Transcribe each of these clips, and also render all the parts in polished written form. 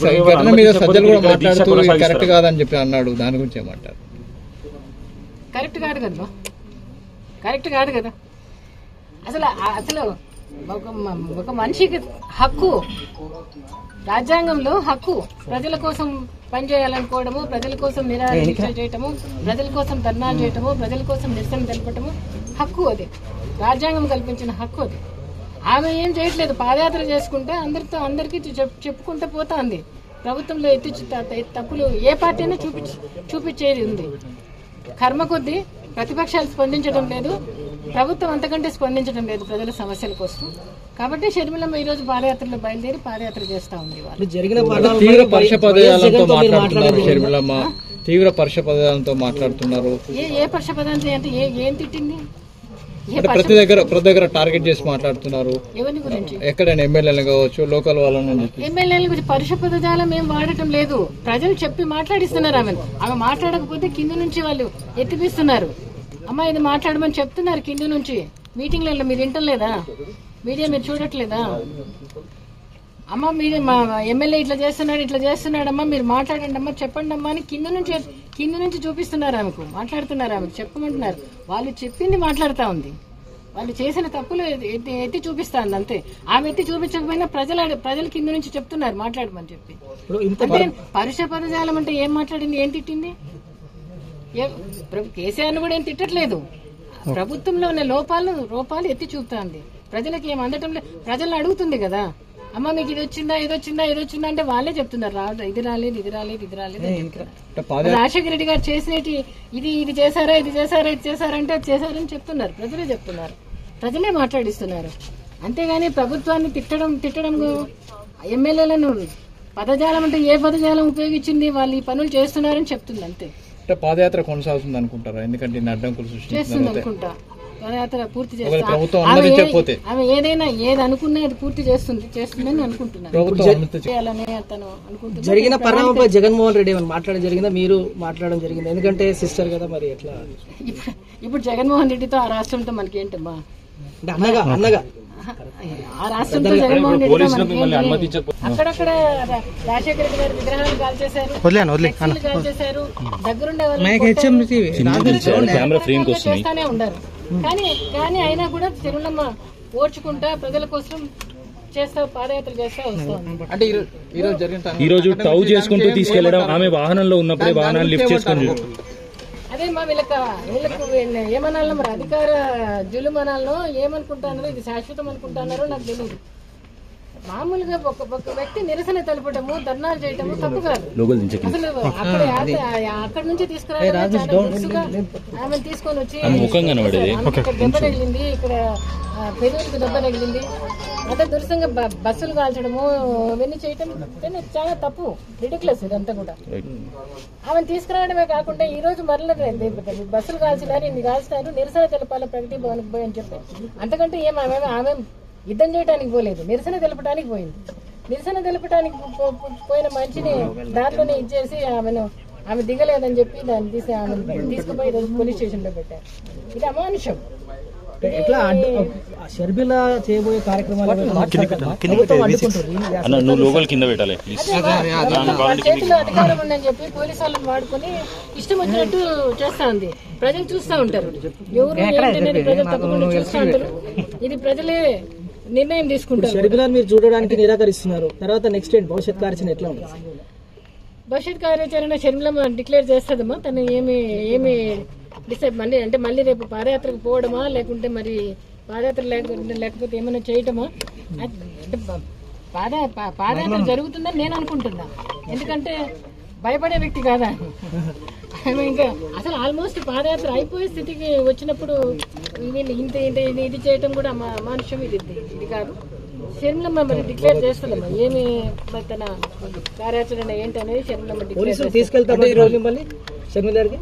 ఘటన మీద సజ్జలు కూడా మాట్లాడుతూ కరెక్ట్ కాదని చెప్పి అన్నాడు. దాని గురించి ఏమంటారు? కరెక్ట్ కాదు కదా, కరెక్ట్ కాదు కదా. అసలు అసలు ఒక మనిషికి హక్కు, రాజ్యాంగంలో హక్కు ప్రజల కోసం పనిచేయాలనుకోవడము, ప్రజల కోసం నిరాదీక్ష చేయటము, ప్రజల కోసం ధర్నాలు చేయటము, ప్రజల కోసం నిరసన తెలపటము హక్కు. అది రాజ్యాంగం కల్పించిన హక్కు. అది ఆమె ఏం చేయట్లేదు, పాదయాత్ర చేసుకుంటే అందరికీ చెప్పుకుంటూ పోతా ఉంది. ప్రభుత్వంలో తప్పులు ఏ పార్టీ అయినా చూపించేది ఉంది. కర్మ కొద్దీ ప్రతిపక్షాలు స్పందించడం లేదు, ప్రభుత్వం అంతకంటే స్పందించడం లేదు ప్రజల సమస్యల కోసం. కాబట్టి షర్మిలమ్మ ఈ రోజు పాదయాత్రలో బయలుదేరి పాదయాత్ర చేస్తా ఉంది. వాళ్ళు తీవ్ర పరుష పదజాలంతో మాట్లాడుతున్నారు షర్మిలమ్మ, తీవ్ర పరుష పదజాలంతో మాట్లాడుతున్నారు. ఏ పరుష పదాంతో అంటే ఏం తిట్టింది? ప్రతి దగ్గర టార్గెట్ చేసి మాట్లాడుతున్నారు. ఎవరి గురించి? ఎక్కడైనా ఎమ్మెల్యేలు కావచ్చు, లోకల్ వాళ్ళని. ఎమ్మెల్యేల గురించి పరుష పదజాలం ఏం వాడటం లేదు, ప్రజలు చెప్పి మాట్లాడిస్తున్నారు. ఆమె మాట్లాడకపోతే కింద నుంచి వాళ్ళు ఎత్తిపిస్తున్నారు. అమ్మా ఇది మాట్లాడమని చెప్తున్నారు కింద నుంచి. మీటింగ్లలో మీరు వింటలేదా? మీడియా మీరు చూడట్లేదా? అమ్మ మీరు మా ఎమ్మెల్యే ఇట్లా చేస్తున్నాడమ్మా, మీరు మాట్లాడండి అమ్మా, చెప్పండి అమ్మా అని కింద నుంచి చూపిస్తున్నారు. ఆమెకు మాట్లాడుతున్నారు, ఆమెకు చెప్పమంటున్నారు. వాళ్ళు చెప్పింది మాట్లాడుతూ ఉంది, వాళ్ళు చేసిన తప్పులు ఎత్తి చూపిస్తాంది అంతే. ఆమె ఎత్తి చూపించకపోయినా ప్రజలు కింద నుంచి చెప్తున్నారు మాట్లాడమని చెప్పి. అంటే పరుష పదజాలం అంటే ఏం మాట్లాడింది, ఏం తిట్టింది? కేసీఆర్ను కూడా ఏం తిట్టట్లేదు, ప్రభుత్వంలో ఉన్న లోపాలు ఎత్తి చూపుతాంది. ప్రజలకు ఏం అందటం లేదు, ప్రజలను అడుగుతుంది కదా. అమ్మ మీకు ఇది వచ్చిందా అంటే వాళ్ళే చెప్తున్నారు, ఇది రాలేదు. రాజశేఖర రెడ్డి గారు చేసేటి ఇది చేశారా అంటే అది చేశారని చెప్తున్నారు, ప్రజలే చెప్తున్నారు, ప్రజలే మాట్లాడిస్తున్నారు. అంతేగాని ప్రభుత్వాన్ని తిట్టడం ఎమ్మెల్యేలను పదజాలం అంటే ఏ పదజాలం ఉపయోగించింది, వాళ్ళు ఈ పనులు చేస్తున్నారని చెప్తుంది అంతే. పాదయాత్ర కొనసాగుతుంది అనుకుంటారా? ఎందుకంటే అడ్డంకులు చేస్తుంది అనుకుంటా. పాదయాత్ర పూర్తి చేస్తుంది. ఆమె ఏది అనుకున్నా అది పూర్తి చేస్తుందని అనుకుంటున్నాను. జరిగిన పరిణామంపై జగన్మోహన్ రెడ్డి ఏమైనా మాట్లాడడం జరిగిందా? మీరు మాట్లాడడం జరిగింది, ఎందుకంటే సిస్టర్ కదా, మరి ఎట్లా? ఇప్పుడు జగన్మోహన్ రెడ్డితో ఆ రాష్ట్రంతో మనకి ఏంటమ్మా? అన్నగా ఆ రాష్ట్రంతో జగన్మోహన్ రెడ్డి అక్కడక్కడ రాజశేఖర రెడ్డి గారి విగ్రహాలు కాల్చేశారు, దగ్గరుండే చేస్తానే ఉన్నారు. కానీ అయినా కూడా తిరుమలమ్మ ఓర్చుకుంటా ప్రజల కోసం పాదయాత్ర చేస్తా వస్తాం. అంటే ఈ రోజు టౌ చేసుకుంటూ తీసుకెళ్లడం, ఆమె వాహనంలో ఉన్నప్పుడే వాహనాన్ని లిఫ్ట్ చేసుకుని అదే మా వీళ్ళకు ఏమనాలో మరి అధికార జులుమనాలో ఏమనుకుంటున్నారో, ఇది శాశ్వతం అనుకుంటున్నారో నాకు తెలియదు. మామూలుగా ఒక వ్యక్తి నిరసన తెలపడము, ధర్నాలు చేయటము తప్పు కాదు. అసలు అక్కడ నుంచి తీసుకురావడం ఆమె తీసుకొని వచ్చి దెబ్బ తగిలింది, ఇక్కడ పెదవులకు దెబ్బ తగిలింది, అంతా దురుసంగా బస్సులు కాల్చడము ఇవన్నీ చేయటం చాలా తప్పు, రిడిక్యులస్ ఇదంతా కూడా. ఆమెను తీసుకురావడమే కాకుండా ఈ రోజు మరల బస్సులు కాల్చినారు, ఇన్ని కాల్చినారు, నిరసన తెలపాలి ప్రగతి భవన్కి పోయి అని చెప్పి. అంతకంటే ఆమె యుద్ధం చేయడానికి పోలేదు, నిరసన తెలపడానికి పోయింది. నిరసన తెలపడానికి పోయిన మనిషిని దాంట్లోనే ఇచ్చేసి ఆమె దిగలేదని చెప్పి దాన్ని తీసుకుపోయి పోలీస్ స్టేషన్ లో పెట్టారు. ఇది అమానుషం. ఎట్లా షర్మిల చేయబోయే కార్యక్రమాలు చేతిలో అధికారం ఉందని చెప్పి పోలీసు వాళ్ళని వాడుకొని ఇష్టం వచ్చినట్టు చేస్తా ఉంది. ప్రజలు చూస్తూ ఉంటారు, ఎవరు ఏంటనేది ప్రజలు తప్పకుండా చూస్తూ ఉంటారు. ఇది ప్రజలే నిర్ణయం తీసుకుంటారు. షర్మిల మీరు చూడడానికి నిరాకరిస్తున్నారు, తర్వాత నెక్స్ట్ ఏంటి భవిష్యత్ కార్యాచరణ ఎట్లా ఉంటుంది? భవిష్యత్ కార్యాచరణ షర్మిల డిక్లేర్ చేస్తుందమ్మా. తను ఏమి డిసైడ్ మళ్ళీ రేపు పాదయాత్రకు పోవడమా, లేకుంటే మరి పాదయాత్ర లేకపోతే ఏమైనా చేయటమా? అంటే పాదయాత్ర జరుగుతుందని నేను అనుకుంటున్నా, ఎందుకంటే భయపడే వ్యక్తి కాదా ఇంకా. అసలు ఆల్మోస్ట్ పాదయాత్ర అయిపోయే స్థితికి వచ్చినప్పుడు వీళ్ళు ఇది చేయటం కూడా అమానుషం. ఇది కాదు. షర్మిలమ్మ మరి డిక్లేర్ చేస్తుందమ్మా ఏమి తన కార్యాచరణ ఏంటి అనేది. షర్మిలమ్మ డిక్లేర్ తీసుకెళ్తారు ఈ రోజు మళ్ళీ షర్మిల గారికి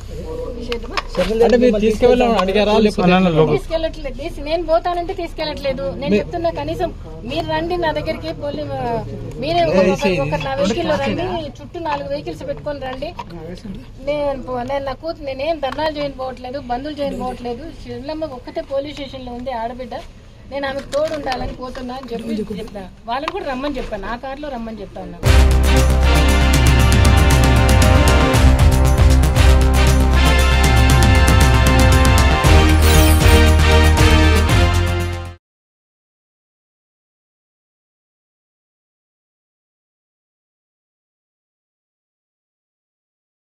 తీసుకెళ్ళట్లేదు. నేను పోతానంటే తీసుకెళ్ళట్లేదు. నేను చెప్తున్నా కనీసం మీరు రండి నా దగ్గరికి, మీరే ఒక నా వెహికల్ లో రండి, చుట్టూ 4 వెహికల్స్ పెట్టుకొని రండి. నా కూతురు నేనేం ధర్నాలు చేయని పోవట్లేదు, బంధువులు చేయని పోవట్లేదు. షర్మిలమ్మ ఒక్కటే పోలీస్ స్టేషన్ లో ఉంది, ఆడబిడ్డ. నేను ఆమెకు తోడు ఉండాలని పోతున్నా అని చెప్పి చెప్పిన వాళ్ళని కూడా రమ్మని చెప్పాను, ఆ కార్లో రమ్మని చెప్తాను.